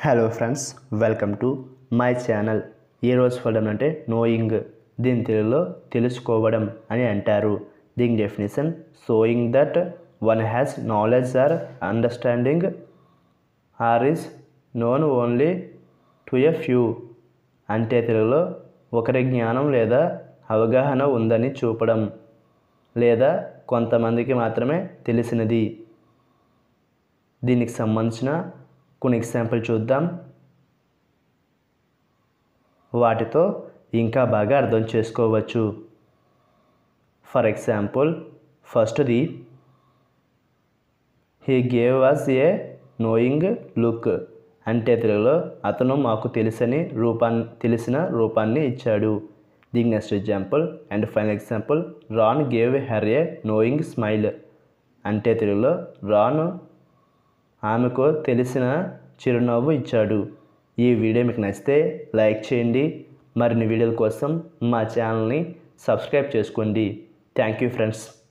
Hello friends, welcome to my channel. ఈరోజు పదం అంటే నోయింగ్. దీని తెలుగులో తెలుసుకోవడం అని అంటారు. దీని definition showing that one has knowledge or understanding or is known only to a few. అంటే తెలుగులో ఒకరి జ్ఞానం లేదా అవగాహన ఉందని చూపడం లేదా కొంతమందికి మాత్రమే తెలిసినది. దీనికి సంబంధించిన కొన్ని ఎగ్జాంపుల్ చూద్దాం. వాటితో ఇంకా బాగా అర్థం చేసుకోవచ్చు. ఫర్ ఎగ్జాంపుల్, ఫస్ట్ది he gave us a knowing look. అంటే తెలుగులో అతను మాకు తెలిసిన రూపాన్ని ఇచ్చాడు. దీని next example and final example, Ron gave her a knowing smile. అంటే తెలుగులో రాన్ ఆమెకు తెలిసిన చిరునవ్వు ఇచ్చాడు. ఈ వీడియో మీకు నచ్చితే లైక్ చేయండి. మరిన్ని వీడియోల కోసం మా ఛానల్ని సబ్స్క్రైబ్ చేసుకోండి. Thank you friends.